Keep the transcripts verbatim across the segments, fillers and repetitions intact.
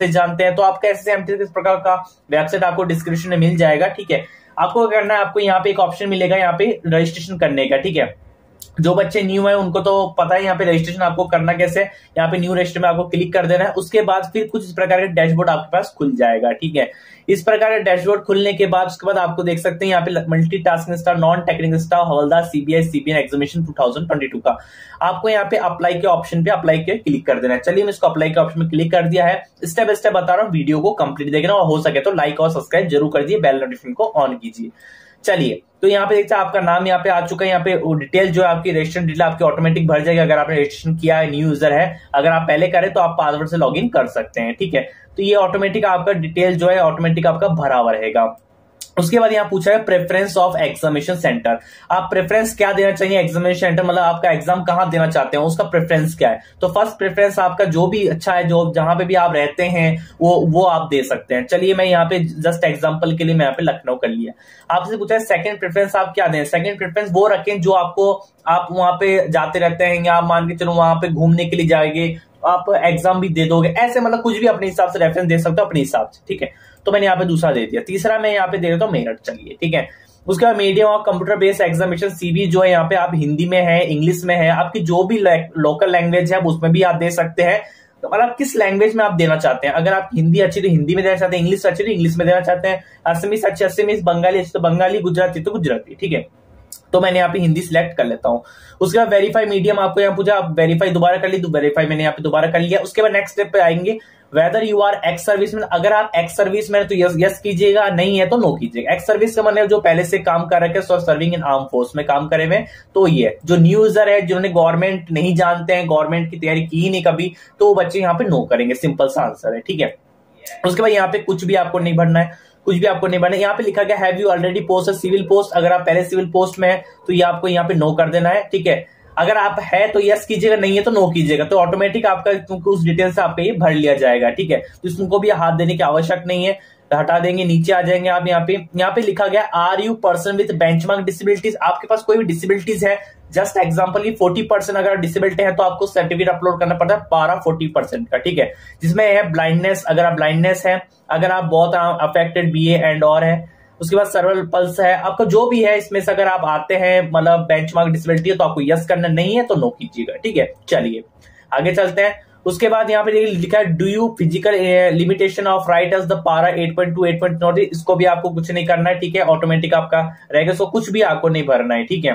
जानते हैं तो आपका S S C M T किस प्रकार का वेबसाइट आपको डिस्क्रिप्शन में मिल जाएगा। ठीक है, आपको करना है, आपको यहाँ पे एक ऑप्शन मिलेगा यहाँ पे रजिस्ट्रेशन करने का। ठीक है, जो बच्चे न्यू है उनको तो पता है यहाँ पे रजिस्ट्रेशन आपको करना कैसे। यहाँ पे न्यू रजिस्टर में आपको क्लिक कर देना है, उसके बाद फिर कुछ इस प्रकार का डैशबोर्ड आपके पास खुल जाएगा। ठीक है, इस प्रकार का डैशबोर्ड खुलने के बाद उसके बाद आपको देख सकते हैं यहाँ पे multitasking staff, non technical staff, हवलदार, CBI CPN examination two thousand twenty two का आपको यहाँ पे अप्लाई के ऑप्शन पे अप्लाई के क्लिक कर देना है। चलिए, मैं इसको अप्लाई के ऑप्शन में क्लिक कर दिया है। स्टेप बाय स्टेप बता रहा हूँ, वीडियो को कंप्लीट देखना और हो सके तो लाइक और सब्सक्राइब जरूर कर दिए, बेल नोटिफिकेशन को ऑन कीजिए। चलिए, तो यहाँ पे देखते हैं आपका नाम यहाँ पे आ चुका है। यहाँ पे डिटेल जो है आपकी रजिस्ट्रेशन डिटेल आपकी ऑटोमेटिक भर जाएगी अगर आपने रजिस्ट्रेशन किया है, न्यू यूजर है। अगर आप पहले करें तो आप पासवर्ड से लॉगिन कर सकते हैं। ठीक है, तो ये ऑटोमेटिक आपका डिटेल जो है ऑटोमेटिक आपका भरा हुआ रहेगा। उसके बाद यहाँ पूछा है प्रेफरेंस ऑफ एग्जामिनेशन सेंटर, आप प्रेफरेंस क्या देना चाहिए एग्जामिनेशन सेंटर, मतलब आपका एग्जाम कहाँ देना चाहते हैं, उसका प्रेफरेंस क्या है। तो फर्स्ट प्रेफरेंस आपका जो भी अच्छा है, जो जहां पे भी आप रहते हैं वो वो आप दे सकते हैं। चलिए, मैं यहाँ पे जस्ट एग्जांपल के लिए मैं यहाँ पे लखनऊ कर लिया। आपसे पूछा है सेकंड प्रेफरेंस आप क्या दें, सेकंड प्रेफरेंस वो रखें जो आपको आप वहां पे जाते रहते हैं या आप मान के चलो वहां पे घूमने के लिए जाएंगे, आप एग्जाम भी दे दोगे, ऐसे मतलब कुछ भी अपने हिसाब से रेफरेंस दे सकते हो अपने हिसाब से। ठीक है, तो मैंने यहाँ पे दूसरा दे दिया। तीसरा मैं यहाँ पे दे देता हूँ मेरठ। चलिए, ठीक है, उसके बाद मीडियम और कंप्यूटर बेस्ड एग्जामिनेशन सीबी जो है यहाँ पे आप हिंदी में है, इंग्लिश में है, आपकी जो भी लोकल लैंग्वेज है उसमें भी आप दे सकते हैं। तो मतलब किस लैंग्वेज में आप देना चाहते हैं, अगर आप हिंदी अच्छी तो हिंदी में देना चाहते हैं, इंग्लिश अच्छी तो इंग्लिश में देना चाहते हैं, असमीज अच्छी असमीज, बंगाली अच्छी तो बंगाली, गुजराती तो गुजराती। ठीक है, तो मैंने यहाँ पे हिंदी सिलेक्ट कर लेता हूँ। उसके बाद वेरीफाई मीडियम आपको यहाँ पूछा, आप वेरीफाई दोबारा कर ली, तो वेरीफाई मैंने यहाँ पे दोबारा कर लिया। उसके बाद नेक्स्ट स्टेप पे आएंगे, whether you are ex service man, अगर आप एक्स सर्विस मैन तो यस यस कीजिएगा, नहीं है तो नो कीजिएगा। एक्स सर्विस का मतलब जो पहले से काम कर रखे हैं, सर्विंग इन आर्म फोर्स में काम करे हुए, तो ये जो न्यू यूजर है जिन्होंने गवर्नमेंट नहीं जानते हैं, गवर्नमेंट की तैयारी की ही नहीं कभी, तो वो बच्चे यहाँ पे नो करेंगे, सिंपल सा आंसर है। ठीक है, उसके बाद यहाँ पे कुछ भी आपको नहीं भरना है, कुछ भी आपको नहीं भरना है। यहाँ पे लिखा गया have you already post civil post, अगर आप पहले सिविल पोस्ट में है तो ये आपको यहाँ पे नो कर देना है। ठीक है, अगर आप है तो यस कीजिएगा, नहीं है तो नो कीजिएगा, तो ऑटोमेटिक आपका उस डिटेल से आपका ये भर लिया जाएगा। ठीक है, तो इसको भी हाथ देने की आवश्यक नहीं है, हटा देंगे, नीचे आ जाएंगे आप। यहाँ पे यहाँ पे लिखा गया are you person with benchmark disabilities, आपके पास कोई भी डिसेबिलिटीज है, जस्ट एग्जांपल की फोर्टी परसेंट अगर डिसेबिलिटी है तो आपको सर्टिफिकेट अपलोड करना पड़ता है पारा फोर्टी परसेंट का। ठीक है, जिसमें है ब्लाइंडनेस, अगर आप ब्लाइंडनेस है, अगर आप बहुत अफेक्टेड बी एंड और है, उसके बाद सर्वल पल्स है, आपका जो भी है इसमें से अगर आप आते हैं मतलब बेंचमार्क डिसेबिलिटी है तो आपको यस करना, नहीं है तो नो कीजिएगा। ठीक है, चलिए आगे चलते हैं। उसके बाद यहाँ पे लिखा है do you physical limitation of right as the para eight point two eight point not, इसको भी आपको कुछ नहीं करना है। ठीक है, ऑटोमेटिक आपका रहेगा, इसको कुछ भी आपको नहीं भरना है। ठीक है,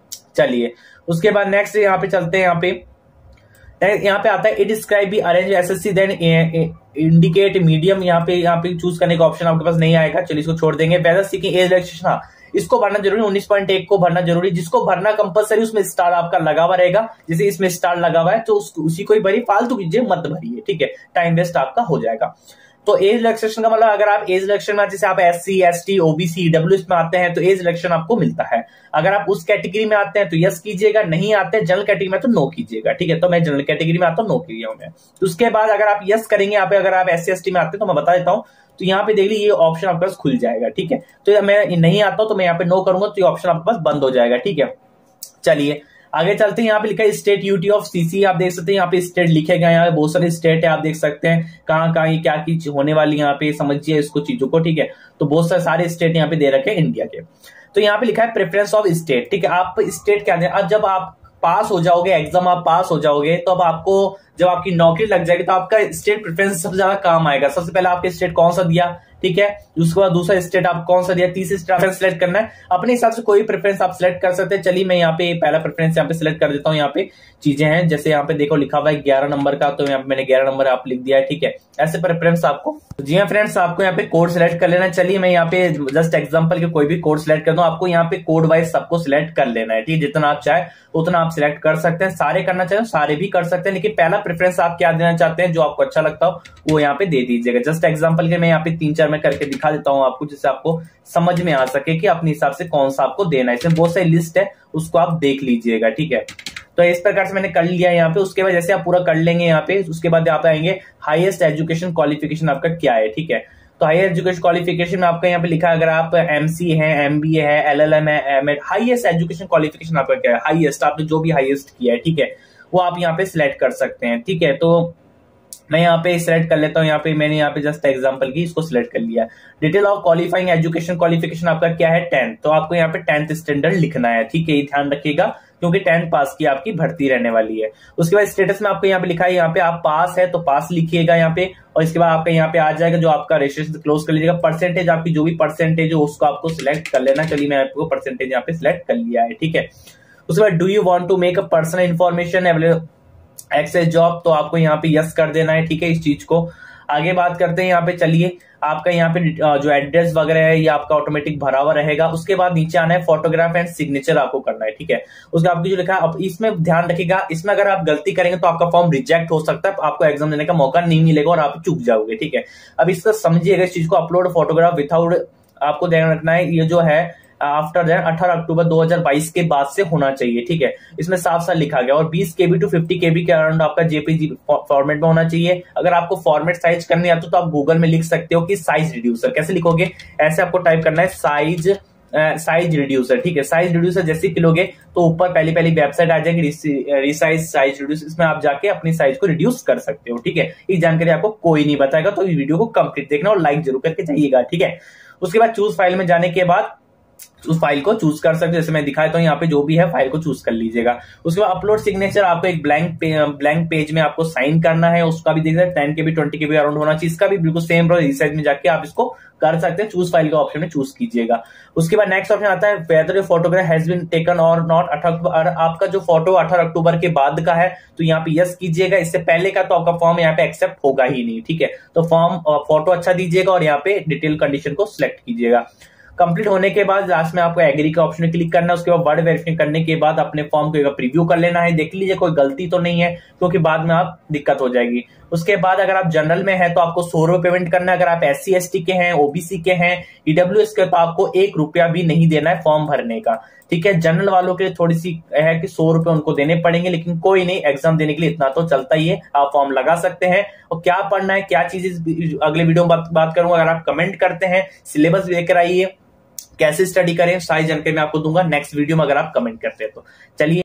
चलिए उसके बाद नेक्स्ट यहाँ पे चलते हैं। यहाँ पे यहाँ पे आता है it describe be arrange SSC then indicate medium, यहाँ पे यहाँ पे चूज करने का ऑप्शन आपके पास नहीं आएगा, चलिए इसको छोड़ देंगे। वेदर सीकिंग एज रिलैक्सेशन, हाँ इसको भरना जरूरी, उन्नीस पॉइंट एक को भरना जरूरी, जिसको भरना कंपलसरी उसमें स्टार आपका लगा हुआ रहेगा, जैसे इसमें स्टार लगा हुआ है तो उस, उसी को ही भरी, फालतू कीजिए मत भरिए। ठीक है, टाइम वेस्ट आपका हो जाएगा। तो एज रिलैक्सेशन का मतलब अगर आप एज रिलैक्सेशन में जैसे आप S C S T OBC WS में आते हैं तो एज रिलैक्सेशन आपको मिलता है। अगर आप उस कैटेगरी में आते हैं तो यस कीजिएगा, नहीं आते हैं जनरल कैटेगरी में तो नो कीजिएगा। ठीक है, तो मैं जनरल कैटेगरी में आता हूँ, नो किया हूं मैं। तो उसके बाद अगर आप यस करेंगे यहाँ पे, अगर आप एस सी एस टी में आते हैं तो मैं बता देता हूँ, तो यहाँ पे देख लीजिए ये ऑप्शन आपके पास खुल जाएगा। ठीक है, तो मैं नहीं आता हूं तो मैं यहाँ पे नो करूंगा तो ये ऑप्शन आपके पास बंद हो जाएगा। ठीक है, चलिए आगे चलते हैं। यहाँ पे लिखा है स्टेट यूटी ऑफ सीसी, आप देख सकते हैं यहाँ पे स्टेट लिखे गए, यहाँ पे बहुत सारे स्टेट है, आप देख सकते हैं कहाँ कहाँ क्या चीज होने वाली, यहाँ पे समझिए इसको चीजों को। ठीक है, तो बहुत सारे सारे स्टेट यहाँ पे दे रखे हैं इंडिया के। तो यहाँ पे लिखा है प्रेफरेंस ऑफ स्टेट। ठीक है, आप स्टेट क्या दें, अब जब आप पास हो जाओगे, एग्जाम आप पास हो जाओगे तो अब आपको जब आपकी नौकरी लग जाएगी तो आपका स्टेट प्रेफरेंस सबसे ज्यादा काम आएगा। सबसे पहले आपके स्टेट कौन सा दिया, ठीक है, उसके बाद दूसरा स्टेट आप कौन सा दिया, तीसरा स्टेट सिलेक्ट करना है, अपने हिसाब से कोई प्रेफरेंस आप सिलेक्ट कर सकते हैं। चलिए मैं यहाँ पे पहला प्रेफरेंस यहाँ पे सिलेक्ट कर देता हूँ। यहाँ पे चीजें हैं जैसे यहाँ पे देखो लिखा हुआ है ग्यारह नंबर का, तो यहाँ पे मैंने ग्यारह नंबर आप लिख दिया है। ठीक है, ऐसे प्रेफरेंस आपको, जी हाँ फ्रेंड्स, आपको यहाँ पे कोड सिलेक्ट कर लेना है। चलिए मैं यहाँ पे जस्ट एग्जांपल के कोई भी कोड सिलेक्ट कर दूं, आपको यहाँ पे कोड वाइज सबको सिलेक्ट कर लेना है। ठीक है, जितना आप चाहे उतना आप सिलेक्ट कर सकते हैं, सारे करना चाहे सारे भी कर सकते हैं, लेकिन पहला प्रेफरेंस आप क्या देना चाहते हैं जो आपको अच्छा लगता हो वो यहाँ पे दे दीजिएगा। जस्ट एग्जांपल के मैं यहाँ पे तीन चार में करके दिखा देता हूँ आपको, जिससे आपको समझ में आ सके कि अपने हिसाब से कौन सा आपको देना है। इसमें बहुत सारी लिस्ट है, उसको आप देख लीजिएगा। ठीक है, तो इस प्रकार से मैंने कर लिया यहाँ पे। उसके बाद जैसे आप पूरा कर लेंगे यहाँ पे, उसके बाद आप आएंगे हाईएस्ट एजुकेशन क्वालिफिकेशन आपका क्या है। ठीक है, तो हाईएस्ट एजुकेशन क्वालिफिकेशन में आपका यहाँ पे लिखा है, अगर आप एमसी है, एमबीए है, एलएलएम है, एमएड, हाईएस्ट एजुकेशन क्वालिफिकेशन आपका क्या है, हाईएस्ट आपने जो भी हाईएस्ट किया है, ठीक है, वो आप यहाँ पे सिलेक्ट कर सकते हैं। ठीक है, तो मैं यहाँ पे सिलेक्ट कर लेता हूँ, यहाँ पे मैंने यहाँ पे जस्ट एग्जांपल की इसको सिलेक्ट कर लिया। Detail of qualifying education, qualification आपका क्या है, टेंथ, तो आपको यहाँ पे टेंथ स्टैंडर्ड लिखना है, ठीक है, ये ध्यान रखिएगा क्योंकि टेंथ पास की आपकी भर्ती रहने वाली है। उसके बाद स्टेटस में आपको यहाँ पे लिखा है, यहाँ पे आप पास है तो पास लिखिएगा यहाँ पे, और इसके बाद आपका यहाँ पे आ जाएगा जो आपका रजिस्ट्रेशन क्लोज कर लीजिएगा। परसेंटेज आपकी जो भी परसेंटेज है उसको आपको सिलेक्ट कर लेना। चलिए मैं आपको परसेंटेज यहाँ पे सिलेक्ट कर लिया है, ठीक है। उसके बाद do you want to make a personal information available access job, तो आपको यहाँ पे यस कर देना है, ठीक है, इस चीज को। आगे बात करते हैं यहाँ पे, चलिए आपका यहाँ पे जो एड्रेस वगैरह है ये आपका ऑटोमेटिक भरा हुआ रहेगा। उसके बाद नीचे आना है फोटोग्राफ एंड सिग्नेचर आपको करना है, ठीक है। उसका आपकी जो लिखा है, अब इसमें ध्यान रखिएगा, इसमें अगर आप गलती करेंगे तो आपका फॉर्म रिजेक्ट हो सकता है, आपको एग्जाम देने का मौका नहीं मिलेगा और आप चूक जाओगे, ठीक है। अब इसका समझिएगा इस चीज को, अपलोड फोटोग्राफ विदाउट, आपको ध्यान रखना है ये जो है आफ्टर दैट अठारह अक्टूबर दो हज़ार बाईस के बाद से होना चाहिए, ठीक है, इसमें साफ साफ लिखा गया। और बीस केबी टू पचास केबी के अराउंड आपका जेपीजी फॉर्मेट में होना चाहिए। अगर आपको फॉर्मेट साइज करनी आती तो आप गूगल में लिख सकते हो कि साइज रिड्यूसर, कैसे लिखोगे, ऐसे आपको टाइप करना है साइज साइज रिड्यूसर, ठीक है। साइज रिड्यूसर जैसे लिखोगे तो ऊपर पहली पहली वेबसाइट आ जाएगी रिसाइज साइज रिड्यूसर, इसमें आप जाके अपनी साइज को रिड्यूस कर सकते हो, ठीक है। ये जानकारी आपको कोई नहीं बताएगा, तो इस वीडियो को कंप्लीट देखना और लाइक जरूर करके जाइएगा, ठीक है। उसके बाद चूज फाइल में जाने के बाद उस फाइल को चूज कर सकते हो, जैसे मैं दिखाता हूँ यहाँ पे जो भी है फाइल को चूज कर लीजिएगा। उसके बाद अपलोड सिग्नेचर, आपको एक ब्लैंक पे, ब्लैंक पेज में आपको साइन करना है, उसका भी देख सकते ten KB twenty KB around होना चाहिए, इसका भी बिल्कुल सेम साइज में जाके आप इसको कर सकते हैं, चूज फाइल का ऑप्शन में चूज कीजिएगा। उसके बाद नेक्स्ट ऑप्शन आता है whether photograph has been taken or not, अठारह आपका जो फोटो अठारह अक्टूबर के बाद का है तो यहाँ पे यस कीजिएगा, इससे पहले का तो आपका फॉर्म यहाँ पे एक्सेप्ट होगा ही नहीं, ठीक है। तो फॉर्म फोटो अच्छा दीजिएगा और यहाँ पे डिटेल कंडीशन को सिलेक्ट कीजिएगा। कंप्लीट होने के बाद लास्ट में आपको एग्री का ऑप्शन क्लिक करना है। उसके बाद वर्ड वेरिफिकेशन करने के बाद अपने फॉर्म को एक प्रीव्यू कर लेना है, देख लीजिए कोई गलती तो नहीं है, क्योंकि बाद में आप दिक्कत हो जाएगी। उसके बाद अगर आप जनरल में है तो आपको सौ रुपए पेमेंट करना है, अगर आप एस सी एस टी के हैं, ओबीसी के हैं, ईडब्ल्यूएस के, तो आपको एक रुपया भी नहीं देना है फॉर्म भरने का, ठीक है। जनरल वालों के लिए थोड़ी सी है कि सौ रुपए उनको देने पड़ेंगे, लेकिन कोई नहीं, एग्जाम देने के लिए इतना तो चलता ही है, आप फॉर्म लगा सकते हैं। और क्या पढ़ना है, क्या चीजें अगले वीडियो में बात, बात करूंगा। अगर आप कमेंट करते हैं, सिलेबस लेकर आइए, कैसे स्टडी करें, सारी जानकारी मैं आपको दूंगा नेक्स्ट वीडियो में अगर आप कमेंट करते हैं तो। चलिए।